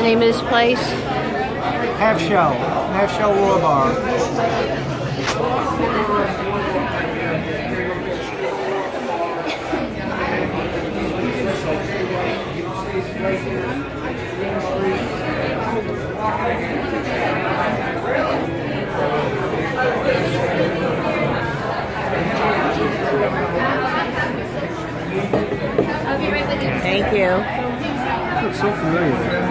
the name of this place? Half Shell Roar Bar. I'll be right with you. Thank you. Looks so familiar.